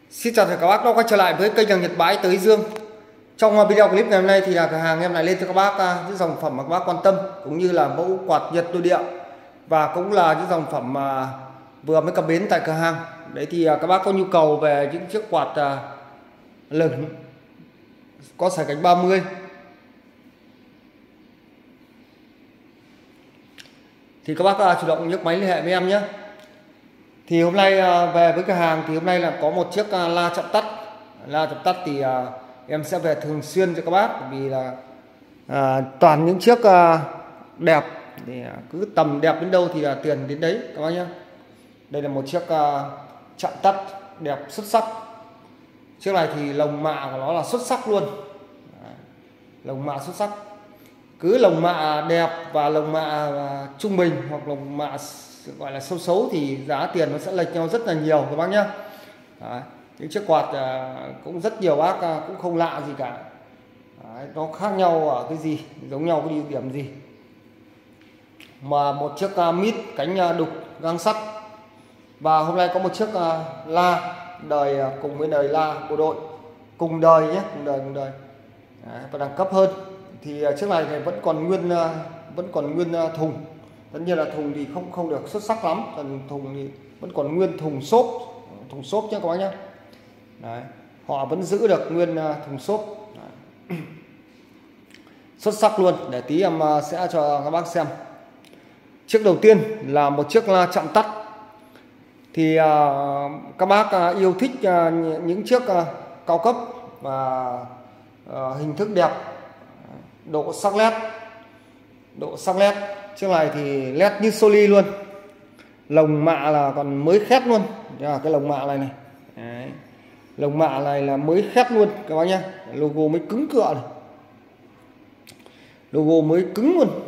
Xin chào các bác đã quay trở lại với kênh hàng Nhật Bái Tới Dương. Trong video clip ngày hôm nay thì là cửa hàng em lại lên cho các bác những dòng phẩm mà các bác quan tâm, cũng như là mẫu quạt nhiệt nội địa, và cũng là những dòng phẩm mà vừa mới cập bến tại cửa hàng. Đấy thì các bác có nhu cầu về những chiếc quạt lớn có sải cánh 30 thì các bác chủ động nhấc máy liên hệ với em nhé. Thì hôm nay về với cửa hàng thì hôm nay là có một chiếc la chậm tắt. La chậm tắt thì em sẽ về thường xuyên cho các bác, vì là toàn những chiếc đẹp, thì cứ tầm đẹp đến đâu thì là tiền đến đấy các bác nhé. Đây là một chiếc chậm tắt đẹp xuất sắc. Chiếc này thì lồng mạ của nó là xuất sắc luôn. Lồng mạ xuất sắc. Cứ lồng mạ đẹp và lồng mạ trung bình hoặc lồng mạ gọi là xấu xấu thì giá tiền nó sẽ lệch nhau rất là nhiều các bác nhé. Những chiếc quạt cũng rất nhiều bác cũng không lạ gì cả. Đấy, nó khác nhau ở cái gì, giống nhau cái ưu điểm gì. Mà một chiếc mít cánh đục gang sắt, và hôm nay có một chiếc la đời cùng với đời la bộ đội, cùng đời nhé, cùng đời. Đấy, và đẳng cấp hơn. Thì chiếc này thì vẫn còn nguyên thùng. Tất nhiên là thùng thì không được xuất sắc lắm, còn thùng thì vẫn còn nguyên thùng xốp nhé các bác nhé. Đấy, họ vẫn giữ được nguyên thùng xốp. Xuất sắc luôn. Để tí em sẽ cho các bác xem. Chiếc đầu tiên là một chiếc la chậm tắt. Thì các bác yêu thích những chiếc cao cấp và hình thức đẹp, độ sắc nét. Chiếc này thì led như soli luôn. Lồng mạ là còn mới khét luôn. Cái lồng mạ này. Đấy. Lồng mạ này là mới khét luôn các bác nhé. Logo mới cứng cựa này. Logo mới cứng luôn.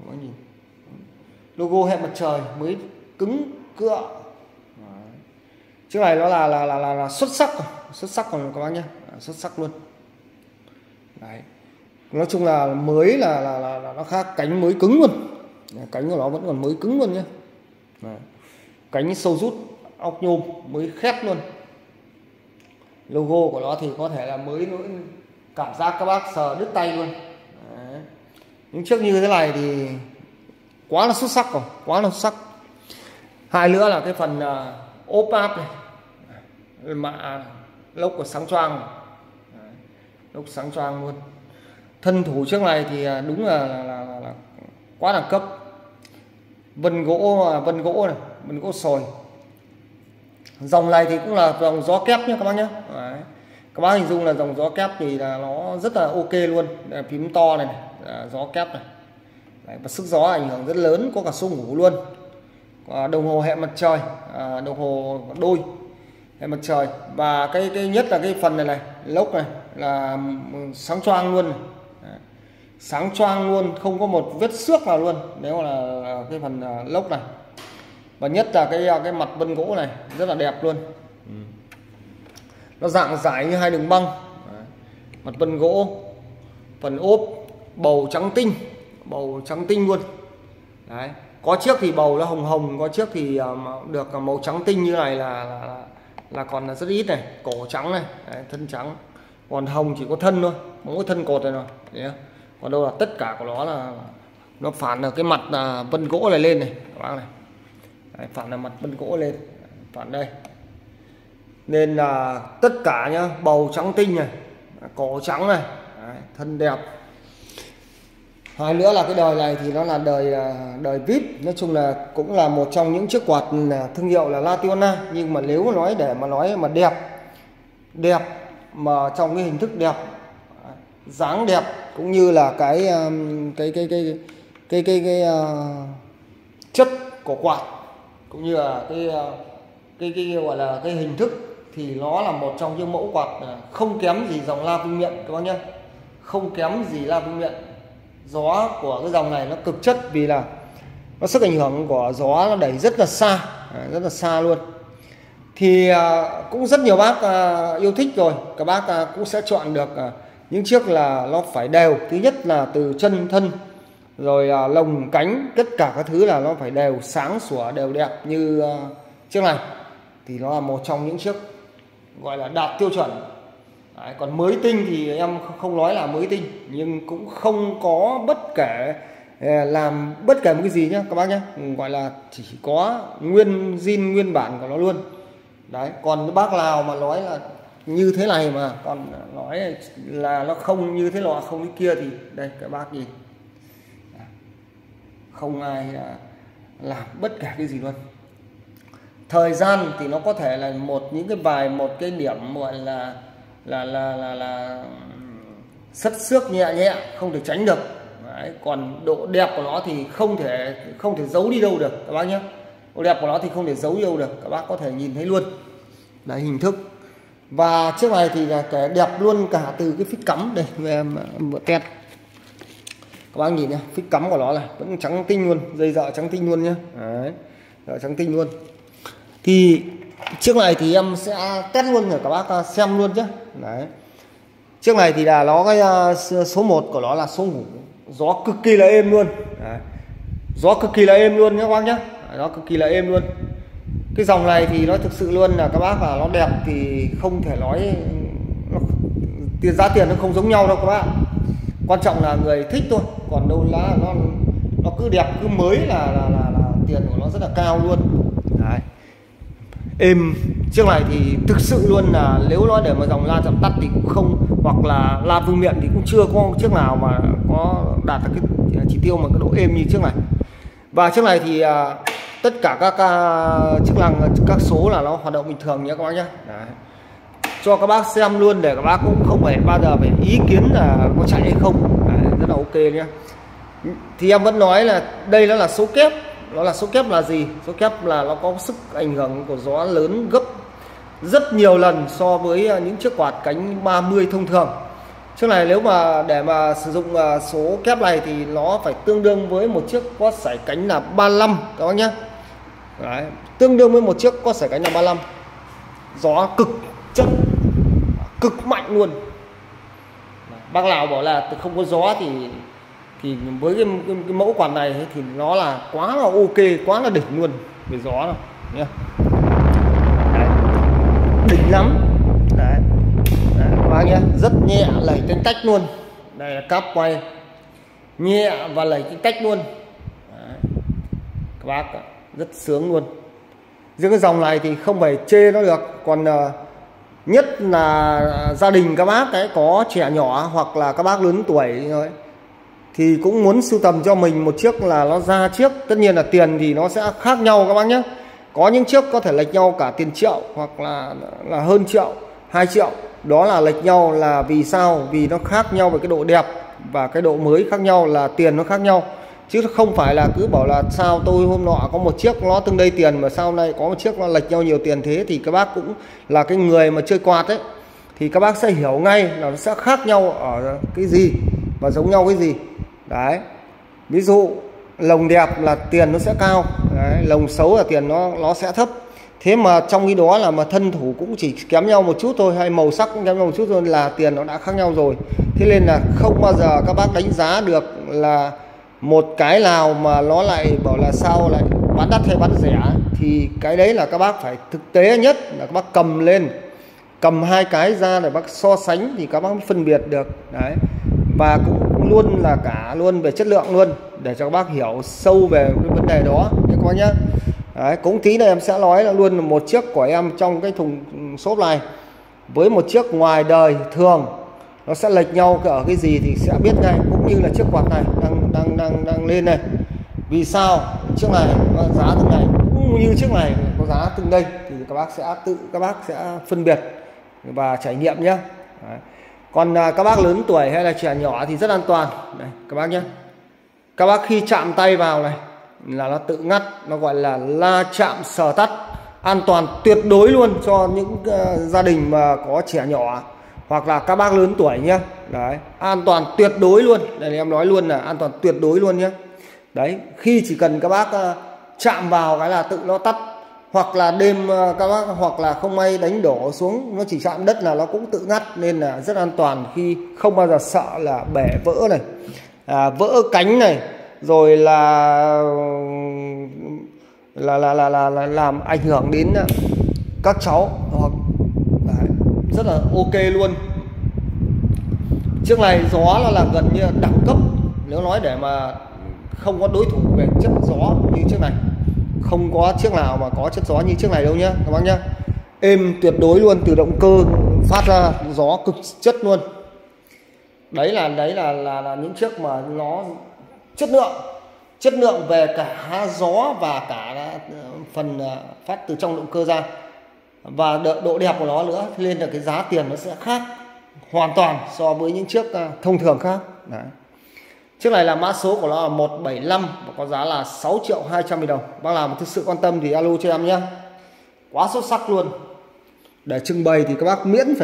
Logo hệ mặt trời mới cứng cựa. Chiếc này nó là xuất sắc còn các bác nhé. Xuất sắc luôn. Đấy. Nói chung là mới là nó khác, cánh mới cứng luôn. Cánh của nó vẫn còn mới cứng luôn nhé. Đấy. Cánh sâu rút, ốc nhôm mới khét luôn. Logo của nó thì có thể là mới, cảm giác các bác sờ đứt tay luôn. Đấy. Những chiếc như thế này thì quá là xuất sắc rồi, quá là xuất sắc. Hai nữa là cái phần ốp áp này, mạ lốc của sáng choang, lốc sáng choang luôn. Thân thủ chiếc này thì đúng là quá đẳng cấp. Vân gỗ này, vân gỗ sồi. Dòng này thì cũng là dòng gió kép nhé các bác nhé. Đấy. Các bác hình dung là dòng gió kép thì là nó rất là ok luôn. Phím to này, gió kép này. Đấy, và sức gió ảnh hưởng rất lớn, có cả số ngủ luôn. Đồng hồ hệ mặt trời, đồng hồ đôi hệ mặt trời. Và cái nhất là cái phần này lốc này là sáng choang luôn này. Đấy. Sáng choang luôn, không có một vết xước nào luôn. Nếu là cái phần lốc này. Và nhất là cái mặt vân gỗ này rất là đẹp luôn. Nó dạng giải như hai đường băng. Đấy. Mặt vân gỗ, phần ốp bầu trắng tinh luôn. Đấy. Có chiếc thì bầu nó hồng, có chiếc thì được màu trắng tinh như này là còn là rất ít này. Cổ trắng này. Đấy, thân trắng. Còn hồng chỉ có thân thôi, mỗi thân cột này rồi. Đấy. Còn đâu là tất cả của nó là nó phản ở cái mặt vân gỗ này lên này các bác này. Đấy, phản là mặt vân gỗ lên, phản đây. Nên là tất cả nhá, bầu trắng tinh này, cổ trắng này. Đấy, thân đẹp. Hai nữa là cái đời này thì nó là đời VIP. Nói chung là cũng là một trong những chiếc quạt thương hiệu là Lationa. Nhưng mà nếu nói mà đẹp mà trong cái hình thức đẹp, dáng đẹp, cũng như là cái chất của quạt, cũng như là cái gọi là cái hình thức, thì nó là một trong những mẫu quạt không kém gì dòng La Vương Miện các bác nhé. Không kém gì La Vương Miện. Gió của cái dòng này nó cực chất, vì là nó sức ảnh hưởng của gió nó đẩy rất là xa luôn. Thì cũng rất nhiều bác yêu thích rồi. Các bác cũng sẽ chọn được những chiếc là nó phải đều. Thứ nhất là từ chân thân, rồi lồng cánh, tất cả các thứ là nó phải đều, sáng sủa, đều đẹp như chiếc này. Thì nó là một trong những chiếc gọi là đạt tiêu chuẩn. Đấy, còn mới tinh thì em không nói là mới tinh, nhưng cũng không có bất kể làm bất kể một cái gì nhá các bác nhé, gọi là chỉ có nguyên zin nguyên bản của nó luôn. Đấy, còn bác nào mà nói là như thế này mà còn nói là nó không như thế nọ không cái kia thì đây các bác nhìn, không ai làm bất cả cái gì luôn. Thời gian thì nó có thể là một cái điểm gọi là sất xước nhẹ nhẹ không thể tránh được. Đấy, còn độ đẹp của nó thì không thể giấu đi đâu được các bác nhé. Độ đẹp của nó thì không thể giấu đi đâu được, các bác có thể nhìn thấy luôn. Đấy, hình thức. Và chiếc này thì là cái đẹp luôn cả từ cái phích cắm đây, em vừa test các bác nhìn nhé, phích cắm của nó là vẫn trắng tinh luôn, dây dợ trắng tinh luôn nhé. Đấy, dợ trắng tinh luôn. Thì chiếc này thì em sẽ test luôn để các bác xem luôn chứ. Đấy, chiếc này thì là nó cái số 1 của nó là số ngủ, gió cực kỳ là êm luôn. Đấy, gió cực kỳ là êm luôn nhé các bác nhé, nó cực kỳ là êm luôn. Cái dòng này thì nó thực sự luôn là các bác là nó đẹp thì không thể nói giá tiền nó không giống nhau đâu các bác. Quan trọng là người thích thôi, còn đâu là nó cứ đẹp cứ mới là tiền của nó rất là cao luôn. Đấy, êm. Chiếc này thì thực sự luôn là nếu nói để mà dòng la chạm tắt thì cũng không, hoặc là la vương miện thì cũng chưa có chiếc nào mà có đạt được cái chỉ tiêu mà cái độ êm như chiếc này. Và chiếc này thì tất cả các chức năng các số là nó hoạt động bình thường nhé các bác nhé. Đấy, cho các bác xem luôn để các bác cũng không phải bao giờ phải ý kiến là có chạy hay không. Đấy, rất là ok nhé. Thì em vẫn nói là đây nó là số kép. Nó là số kép là gì? Số kép là nó có sức ảnh hưởng của gió lớn gấp rất nhiều lần so với những chiếc quạt cánh 30 thông thường. Chiếc này nếu mà để mà sử dụng số kép này thì nó phải tương đương với một chiếc có sải cánh là 35 các bác nhé. Đấy, tương đương với một chiếc có sải cánh là 35. Gió cực chất, cực mạnh luôn. Bác nào bảo là không có gió thì với cái mẫu quạt này thì nó là quá là ok, quá là đỉnh luôn về gió rồi nhé. Đỉnh lắm. Đấy, các bác nhé, rất nhẹ, lẩy tanh tách luôn. Đây là cáp quay nhẹ và lẩy tanh tách luôn. Đấy, các bác rất sướng luôn. Riêng cái dòng này thì không phải chê nó được. Còn nhất là gia đình các bác ấy có trẻ nhỏ hoặc là các bác lớn tuổi rồi thì cũng muốn sưu tầm cho mình một chiếc là nó ra chiếc. Tất nhiên là tiền thì nó sẽ khác nhau các bác nhé. Có những chiếc có thể lệch nhau cả tiền triệu hoặc là hơn triệu, 2 triệu. Đó là lệch nhau là vì sao? Vì nó khác nhau về cái độ đẹp và cái độ mới khác nhau, là tiền nó khác nhau. Chứ không phải là cứ bảo là sao tôi hôm nọ có một chiếc nó tương đây tiền mà sau này có một chiếc nó lệch nhau nhiều tiền thế. Thì các bác cũng là cái người mà chơi quạt ấy thì các bác sẽ hiểu ngay là nó sẽ khác nhau ở cái gì và giống nhau cái gì. Đấy, ví dụ lồng đẹp là tiền nó sẽ cao. Đấy, lồng xấu là tiền nó sẽ thấp. Thế mà trong cái đó là mà thân thủ cũng chỉ kém nhau một chút thôi, hay màu sắc cũng kém nhau một chút thôi là tiền nó đã khác nhau rồi. Thế nên là không bao giờ các bác đánh giá được là một cái nào mà nó lại bảo là sao lại bán đắt hay bán rẻ. Thì cái đấy là các bác phải thực tế nhất là các bác cầm lên, cầm hai cái ra để bác so sánh thì các bác mới phân biệt được. Đấy, và cũng luôn là cả luôn về chất lượng luôn để cho các bác hiểu sâu về cái vấn đề đó các bác nhé. Đấy, cũng tí này em sẽ nói là luôn một chiếc của em trong cái thùng xốp này với một chiếc ngoài đời thường nó sẽ lệch nhau ở cái gì thì sẽ biết ngay. Cũng như là chiếc quạt này đang lên này, vì sao chiếc này có giá từng này cũng như chiếc này có giá từng đây thì các bác sẽ phân biệt và trải nghiệm nhé. Đấy. Còn các bác lớn tuổi hay là trẻ nhỏ thì rất an toàn. Đây, các bác nhé, các bác khi chạm tay vào này là nó tự ngắt, nó gọi là la chạm sờ tắt, an toàn tuyệt đối luôn cho những gia đình mà có trẻ nhỏ hoặc là các bác lớn tuổi nhé. Đấy, an toàn tuyệt đối luôn. Đây em nói luôn là an toàn tuyệt đối luôn nhé. Đấy, khi chỉ cần các bác chạm vào cái là tự nó tắt, hoặc là đêm các bác hoặc là không may đánh đổ xuống nó chỉ chạm đất là nó cũng tự ngắt, nên là rất an toàn, khi không bao giờ sợ là bể vỡ này, vỡ cánh này, rồi là làm ảnh hưởng đến các cháu. Đấy, rất là ok luôn. Chiếc này gió nó là gần như đẳng cấp, nếu nói để mà không có đối thủ về chất gió như chiếc này, không có chiếc nào mà có chất gió như chiếc này đâu nhá các bác nhá. Êm tuyệt đối luôn, từ động cơ phát ra gió cực chất luôn. Đấy là những chiếc mà nó chất lượng về cả gió và cả phần phát từ trong động cơ ra, và độ đẹp của nó nữa, nên là cái giá tiền nó sẽ khác hoàn toàn so với những chiếc thông thường khác. Đấy. Chiếc này là mã số của nó là 175 và có giá là 6.200.000 đồng. Bác nào mà thực sự quan tâm thì alo cho em nhé. Quá xuất sắc luôn. Để trưng bày thì các bác miễn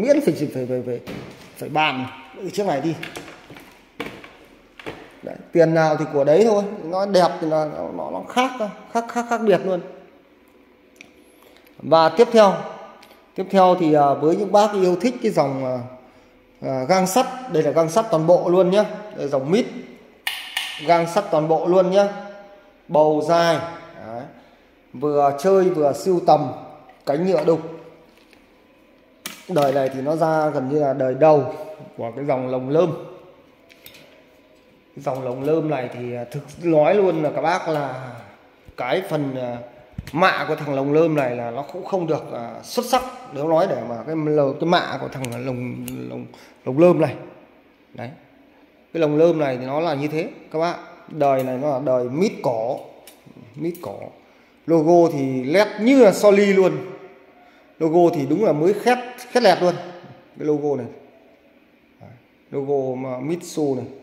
phải bàn chiếc này đi. Đấy, tiền nào thì của đấy thôi, nó đẹp thì nó khác biệt luôn. Và tiếp theo thì với những bác yêu thích cái dòng gang sắt, đây là gang sắt toàn bộ luôn nhé, đây dòng mít gang sắt toàn bộ luôn nhé, bầu dài. Đấy. Vừa chơi vừa sưu tầm, cánh nhựa đục. Đời này thì nó ra gần như là đời đầu của cái dòng lồng lơm. Cái dòng lồng lơm này thì thực nói luôn là các bác là cái phần mạ của thằng lồng lơm này là nó cũng không được xuất sắc, nếu nói để mà cái mạ của thằng lồng lơm này. Đấy, cái lồng lơm này thì nó là như thế các bác. Đời này nó là đời mít cỏ, logo thì led như là Soli luôn, logo thì đúng là mới khét lẹt luôn. Cái logo này, logo mà Mitsu này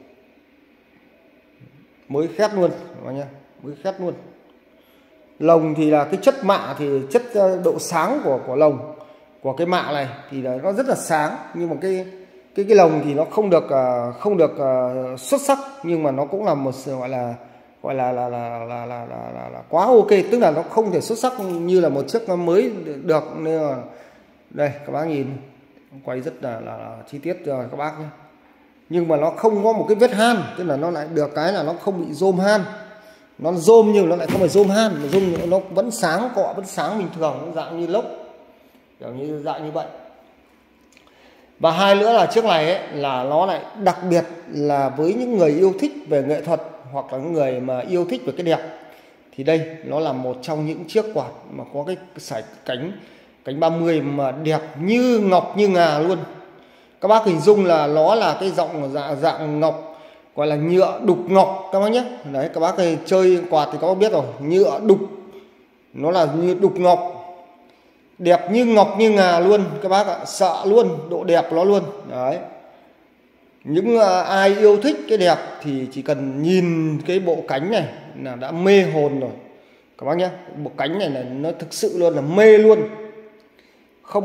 mới khét luôn các bác nhá, mới khét luôn. Lồng thì là cái chất mạ, thì chất độ sáng của lồng, của cái mạ này thì là nó rất là sáng, nhưng mà cái lồng thì nó không được xuất sắc, nhưng mà nó cũng là một sự gọi là quá ok, tức là nó không thể xuất sắc như là một chiếc mới được. Nên là đây các bác nhìn quay rất là chi tiết rồi các bác nhé. Nhưng mà nó không có một cái vết han, tức là nó lại được cái là nó không bị rôm han. Nó rôm nhưng nó lại không phải rôm han, mà rôm nó vẫn sáng, cọ vẫn sáng bình thường, nó dạng như lốc, kiểu như dạng như vậy. Và hai nữa là chiếc này ấy, là nó lại đặc biệt là với những người yêu thích về nghệ thuật, hoặc là những người mà yêu thích về cái đẹp, thì đây nó là một trong những chiếc quạt mà có cái sải cánh 30 mà đẹp như ngọc như ngà luôn. Các bác hình dung là nó là cái dạng ngọc, gọi là nhựa đục ngọc các bác nhé. Đấy, các bác chơi quạt thì các bác biết rồi, nhựa đục, nó là như đục ngọc, đẹp như ngọc như ngà luôn các bác ạ, sợ luôn độ đẹp của nó luôn. Đấy, những ai yêu thích cái đẹp thì chỉ cần nhìn cái bộ cánh này là đã mê hồn rồi các bác nhé. Bộ cánh này là nó thực sự luôn là mê luôn, không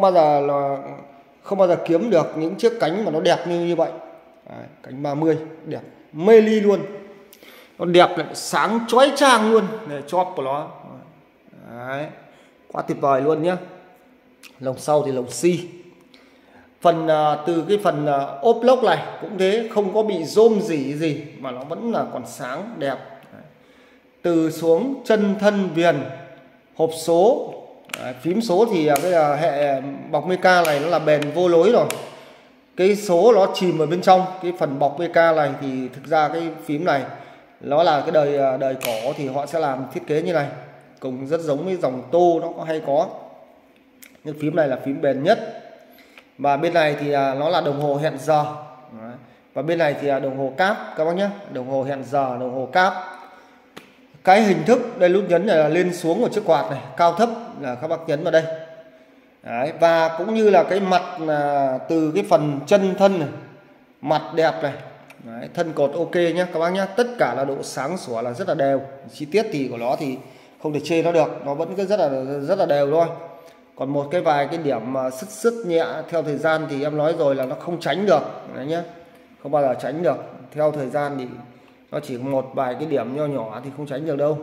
bao giờ kiếm được những chiếc cánh mà nó đẹp như vậy. Đấy, cánh 30 đẹp mê ly luôn, nó đẹp lại sáng chói chang luôn này, chóp của nó. Đấy, quá tuyệt vời luôn nhá. Lồng sau thì lồng xi, phần từ cái phần ốp lốc này cũng thế, không có bị rôm gì mà nó vẫn là còn sáng đẹp. Đấy. Từ xuống chân thân viền, hộp số, phím số thì cái hệ bọc Meca này nó là bền vô lối rồi. Cái số nó chìm ở bên trong cái phần bọc Meca này, thì thực ra cái phím này nó là cái đời cổ thì họ sẽ làm thiết kế như này, cũng rất giống với dòng tô nó hay có. Nhưng phím này là phím bền nhất. Và bên này thì nó là đồng hồ hẹn giờ. Đấy. Và bên này thì là đồng hồ cáp các bác nhé, đồng hồ hẹn giờ, đồng hồ cáp. Cái hình thức đây, nút nhấn này là lên xuống của chiếc quạt này, cao thấp là các bác nhấn vào đây. Đấy. Và cũng như là cái mặt từ cái phần chân thân này, mặt đẹp này. Đấy. Thân cột ok nhé các bác nhé, tất cả là độ sáng sủa là rất là đều. Chi tiết thì của nó thì không thể chê nó được, nó vẫn cứ rất là đều thôi. Còn một cái vài cái điểm mà sứt nhẹ theo thời gian thì em nói rồi là nó không tránh được đấy nhé, không bao giờ tránh được. Theo thời gian thì nó chỉ một vài cái điểm nho nhỏ thì không tránh được đâu.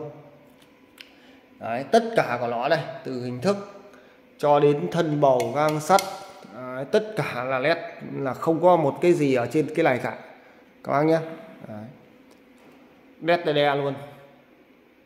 Đấy, tất cả của nó đây, từ hình thức cho đến thân bầu gang sắt, tất cả là led, là không có một cái gì ở trên cái này cả các bác nhé. Led đe luôn.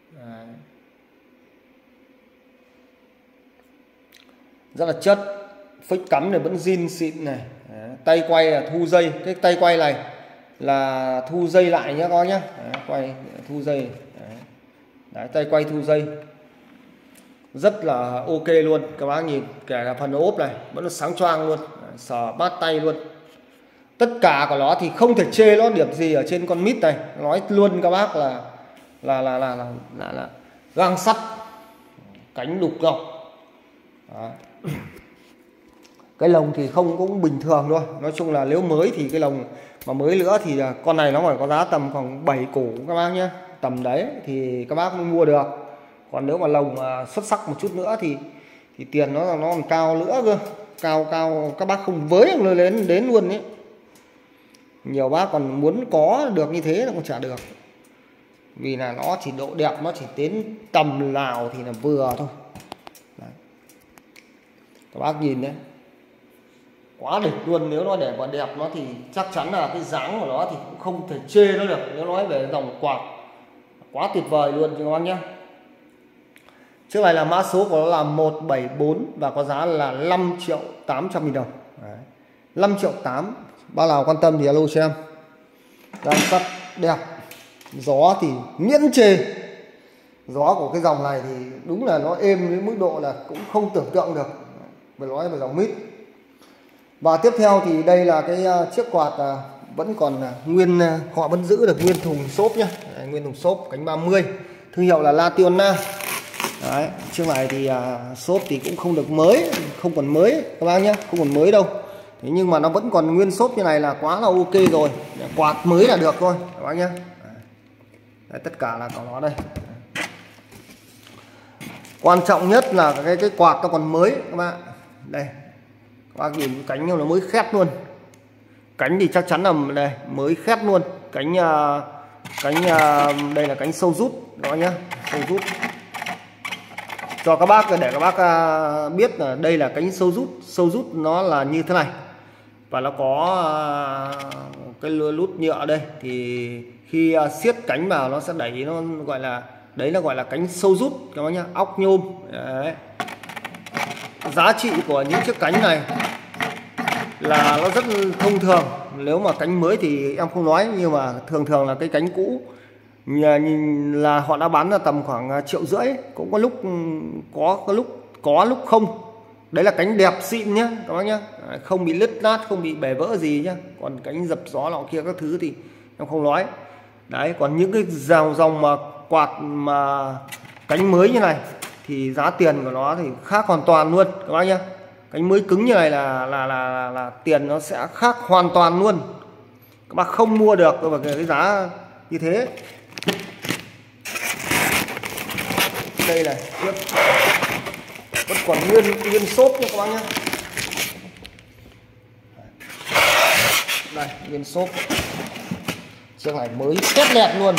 Đấy. Rất là chất, phích cắm này vẫn zin xịn này. Đấy, tay quay là thu dây, cái tay quay này là thu dây lại nhé các bác nhé. Đấy, quay thu dây. Đấy. Đấy, tay quay thu dây rất là ok luôn các bác nhìn, kể cả phần ốp này vẫn là sáng choang luôn. Đấy, sờ bát tay luôn. Tất cả của nó thì không thể chê nó điểm gì ở trên con mít này, nói luôn các bác là gang sắt, cánh đục ngọc. Cái lồng thì không cũng bình thường thôi, nói chung là nếu mới thì cái lồng mà mới nữa thì con này nó phải có giá tầm khoảng 7 củ các bác nhé, tầm đấy thì các bác mới mua được. Còn nếu mà lồng xuất sắc một chút nữa thì tiền nó còn cao nữa cơ, cao các bác không với lên đến luôn ấy. Nhiều bác còn muốn có được như thế là cũng chả được, vì là nó chỉ độ đẹp nó chỉ đến tầm nào thì là vừa thôi. Đấy. Các bác nhìn đấy, quá đỉnh luôn. Nếu nó để mà đẹp nó thì chắc chắn là cái dáng của nó thì cũng không thể chê nó được. Nếu nói về dòng quạt quá tuyệt vời luôn các bác nhé. Chiếc này là mã số của nó là 174 và có giá là 5.800.000 đồng. Đấy. 5.800.000. Bác nào quan tâm thì alo cho em. Gang sắt đẹp, gió thì miễn chê. Gió của cái dòng này thì đúng là nó êm đến mức độ là cũng không tưởng tượng được. Phải nói về dòng mít. Và tiếp theo thì đây là cái chiếc quạt vẫn còn nguyên, họ vẫn giữ được nguyên thùng xốp nhá. Đấy, nguyên thùng xốp cánh 30, thương hiệu là Lationa. Đấy, chiếc này thì xốp thì cũng không được mới, không còn mới các bác nhé, không còn mới đâu. Thế nhưng mà nó vẫn còn nguyên xốp như này là quá là ok rồi. Quạt mới là được thôi các bác nhé. Đấy, tất cả là có nó đây. Quan trọng nhất là cái quạt nó còn mới các bạn. Đây, các bác nhìn cánh nó mới khét luôn. Cánh thì chắc chắn là đây mới khét luôn. Cánh đây là cánh sâu rút đó nhá, sâu rút. Cho các bác để các bác biết là đây là cánh sâu rút nó là như thế này. Và nó có cái lút nhựa đây, thì khi siết cánh vào nó sẽ đẩy, nó gọi là đấy, nó gọi là cánh sâu rút các bác nhá, óc nhôm. Đấy. Giá trị của những chiếc cánh này là nó rất thông thường. Nếu mà cánh mới thì em không nói, nhưng mà thường là cái cánh cũ là họ đã bán ra tầm khoảng 1,5 triệu. Cũng có lúc có lúc không. Đấy là cánh đẹp xịn nhé các bác nhé, không bị lứt nát, không bị bể vỡ gì nhá. Còn cánh dập gió nọ kia các thứ thì em không nói. Đấy, còn những cái dòng mà quạt mà cánh mới như này thì giá tiền của nó thì khác hoàn toàn luôn các bác nhé. Cánh mới cứng như này là tiền nó sẽ khác hoàn toàn luôn. Các bác không mua được với cái giá như thế. Đây này, tiếp vẫn còn nguyên xốp nha các bác nhé. Đây, nguyên xốp. Chiếc này mới tét lẹt luôn.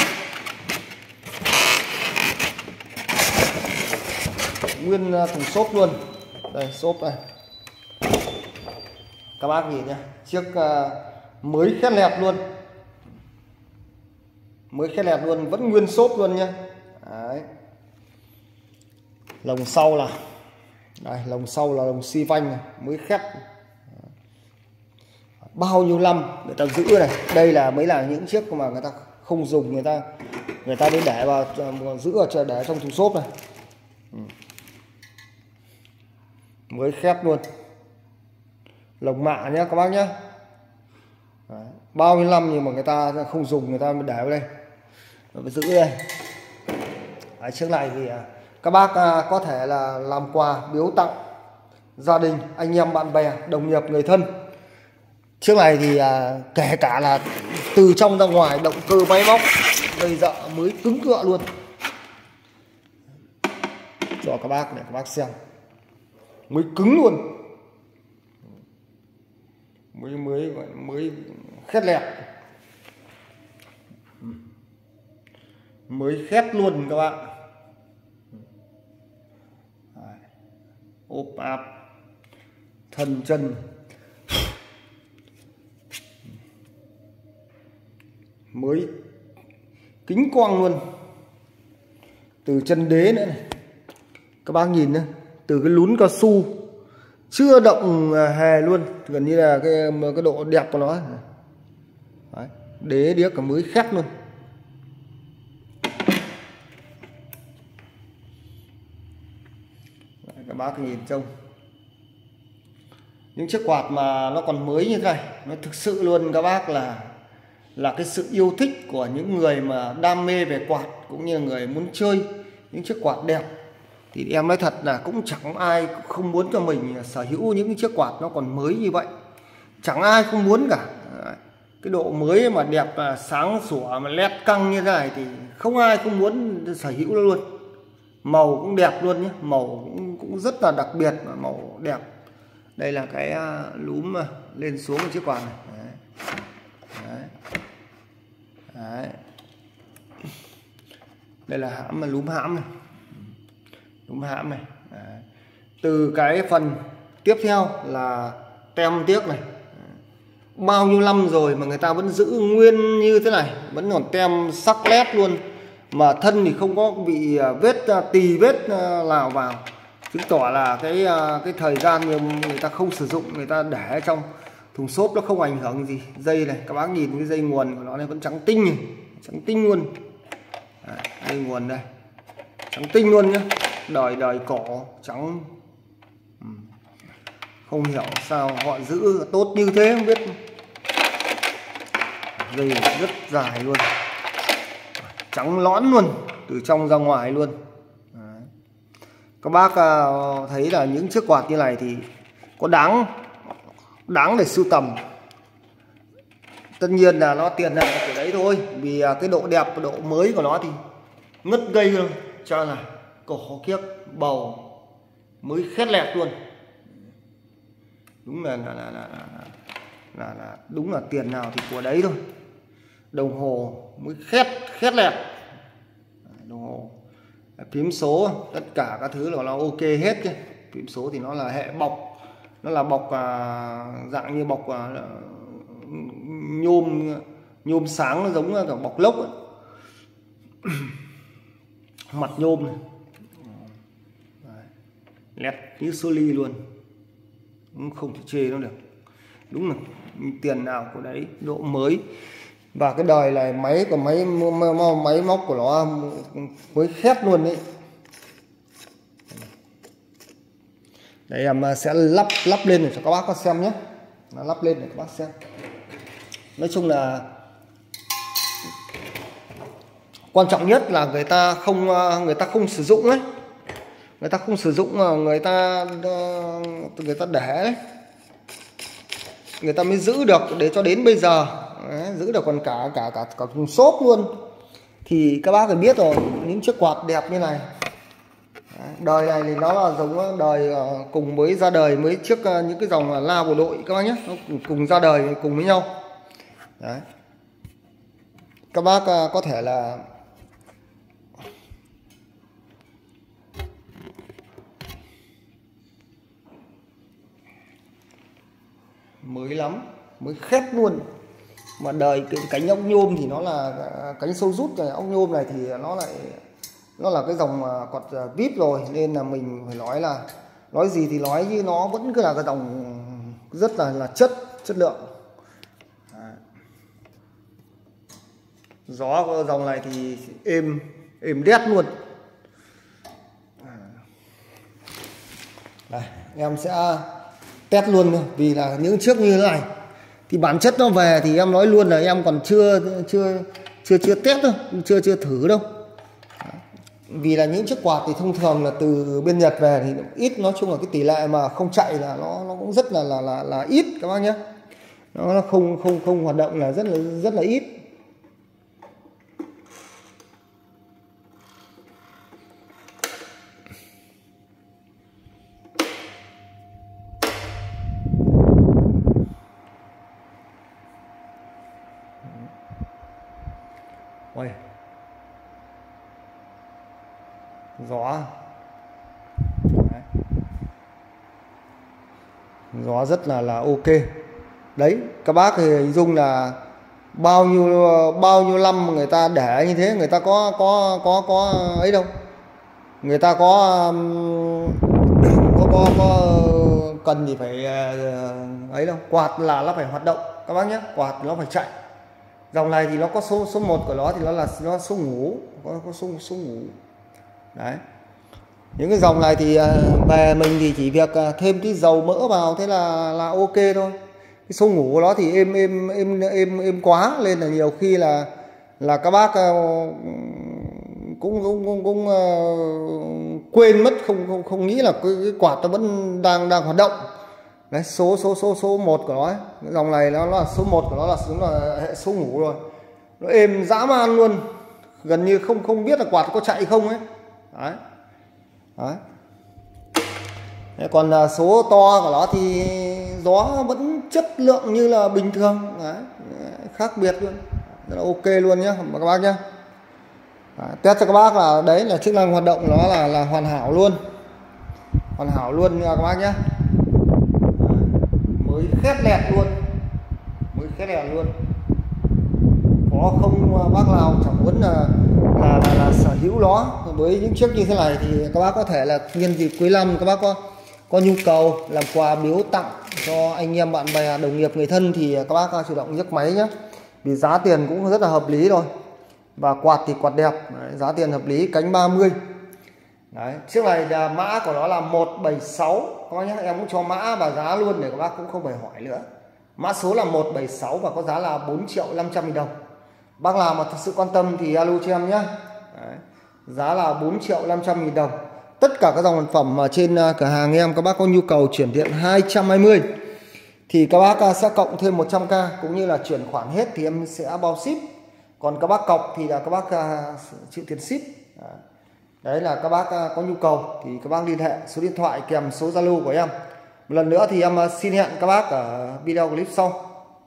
Nguyên thùng xốp luôn. Đây, xốp này. Các bác nhìn nhá, chiếc mới khét lẹt luôn. Mới khét lẹt luôn, vẫn nguyên xốp luôn nhá. Đấy. Lồng sau là đây, lồng sau là lồng xi vanh này, mới khét. Bao nhiêu năm người ta giữ này. Đây là mới là những chiếc mà người ta không dùng, người ta đến để vào giữ ở để trong thùng xốp này. Mới khét luôn. Lồng mạ nhá các bác nhá. Đấy. Bao nhiêu năm nhưng mà người ta không dùng, người ta mới để vào đây, phải giữ đây. Đấy, chiếc này thì các bác có thể là làm quà biếu tặng gia đình, anh em, bạn bè, đồng nghiệp, người thân. Chiếc này thì kể cả là từ trong ra ngoài, động cơ máy móc, dây dợ mới cứng cựa luôn. Cho các bác để các bác xem. Mới cứng luôn. Mới khét lẹt. Mới khét luôn các bạn. Ốp áp, thân chân mới kính quang luôn. Từ chân đế nữa này, các bác nhìn nữa, từ cái lún cao su chưa động hề luôn, gần như là cái độ đẹp của nó. Đấy, đế điếc cả mới khét luôn. Đấy, các bác nhìn trông những chiếc quạt mà nó còn mới như thế này, nó thực sự luôn các bác là cái sự yêu thích của những người mà đam mê về quạt, cũng như người muốn chơi những chiếc quạt đẹp. Thì em nói thật là cũng chẳng ai không muốn cho mình sở hữu những chiếc quạt nó còn mới như vậy, chẳng ai không muốn cả. Cái độ mới mà đẹp, sáng sủa mà led căng như thế này thì không ai không muốn sở hữu nó luôn. Màu cũng đẹp luôn nhé, màu cũng rất là đặc biệt, màu đẹp. Đây là cái lúm lên xuống của chiếc quạt này. Đấy. Đấy. Đây là hãm, lúm hãm này, lúm hãm này. Đấy. Từ cái phần tiếp theo là tem tiếc này, bao nhiêu năm rồi mà người ta vẫn giữ nguyên như thế này, vẫn còn tem sắc nét luôn, mà thân thì không có bị vết tì vết nào vào, chứng tỏ là cái thời gian người ta không sử dụng, người ta để trong thùng xốp nó không ảnh hưởng gì. Dây này các bác nhìn cái dây nguồn của nó này vẫn trắng tinh này, trắng tinh luôn. Đấy, dây nguồn đây trắng tinh luôn nhá, đời cỏ trắng. Không hiểu sao họ giữ tốt như thế, không biết. Dây rất dài luôn, trắng lõn luôn, từ trong ra ngoài luôn. Đấy. Các bác thấy là những chiếc quạt như này thì có đáng để sưu tầm. Tất nhiên là nó tiền là cái đấy thôi, vì cái độ đẹp, độ mới của nó thì ngất ngây luôn. Cho là cổ kiếc bầu mới khét lẹt luôn. Đúng là đúng là tiền nào thì của đấy thôi. Đồng hồ mới khét lẹt, đồng hồ, phím số, tất cả các thứ là nó ok hết chứ. Phím số thì nó là hệ bọc, nó là bọc dạng như bọc nhôm sáng, nó giống cả bọc lốc ấy. Mặt nhôm này, led như số ly luôn, không thể chê nó được. Đúng là tiền nào của đấy, độ mới. Và cái đời này máy móc của nó mới khét luôn đấy. Đây em sẽ lắp lên để cho các bác có xem nhé. Nó lắp lên để các bác xem. Nói chung là quan trọng nhất là người ta không sử dụng ấy, người ta không sử dụng mà người ta để đấy, người ta mới giữ được để cho đến bây giờ. Đấy, giữ được còn cả thùng xốp luôn. Thì các bác phải biết rồi, những chiếc quạt đẹp như này. Đấy, đời này thì nó là giống đời cùng với ra đời mấy chiếc những cái dòng la bộ đội các bác nhé, nó cùng ra đời cùng với nhau. Đấy. Các bác có thể là mới lắm, mới khét luôn. Mà đời cái cánh ốc nhôm thì nó là cánh sâu rút này, ốc nhôm này thì nó là cái dòng quạt VIP rồi, nên là mình phải nói gì thì nói, chứ nó vẫn cứ là cái dòng rất là chất lượng. Đấy. Gió dòng này thì êm đét luôn. Đây, em sẽ test luôn thôi, vì là những chiếc như thế này thì bản chất nó về thì em nói luôn là em còn chưa test đâu, chưa thử đâu. Vì là những chiếc quạt thì thông thường là từ bên Nhật về thì ít, nói chung là cái tỷ lệ mà không chạy là nó cũng rất là ít các bác nhé. Nó không hoạt động là rất là ít. Ôi, gió rất là ok đấy. Các bác thì hình dung là bao nhiêu năm người ta để như thế, người ta có ấy đâu, người ta có cần gì phải ấy đâu. Quạt là nó phải hoạt động các bác nhé, quạt nó phải chạy. Dòng này thì nó có số 1 của nó thì nó số ngủ, có số ngủ đấy. Những cái dòng này thì về mình thì chỉ việc thêm tí dầu mỡ vào thế là ok thôi. Cái số ngủ của nó thì êm quá, nên là nhiều khi là các bác cũng quên mất, không nghĩ là cái quạt nó vẫn đang hoạt động đấy. Số 1 của nó ấy. Cái dòng này nó là số 1 của nó là hệ số ngủ rồi, nó êm dã man luôn, gần như không biết là quạt có chạy không ấy đấy. Đấy. Còn số to của nó thì gió vẫn chất lượng như là bình thường đấy, khác biệt luôn, rất là ok luôn nhé các bác nhé. Test cho các bác là đấy là chức năng hoạt động nó là hoàn hảo luôn nha các bác nhé. Mới khét lẹt luôn, có không bác nào chẳng muốn là sở hữu nó. Với những chiếc như thế này thì các bác có thể là nhân dịp cuối năm các bác có nhu cầu làm quà biếu tặng cho anh em bạn bè đồng nghiệp người thân thì các bác chủ động nhấc máy nhé, vì giá tiền cũng rất là hợp lý rồi, và quạt thì quạt đẹp đấy, giá tiền hợp lý, cánh 30 đấy. Chiếc này là mã của nó là 176 các bác nhé, em cũng cho mã và giá luôn để các bác cũng không phải hỏi nữa. Mã số là 176 và có giá là 4.500.000 đồng. Bác nào mà thật sự quan tâm thì alo cho em nhé. Đấy. Giá là 4.500.000 đồng. Tất cả các dòng sản phẩm mà trên cửa hàng em các bác có nhu cầu chuyển điện 220 thì các bác sẽ cộng thêm 100k, cũng như là chuyển khoản hết thì em sẽ bao ship. Còn các bác cọc thì là các bác chịu tiền ship. Đấy là các bác có nhu cầu thì các bác liên hệ số điện thoại kèm số Zalo của em. Một lần nữa thì em xin hẹn các bác ở video clip sau.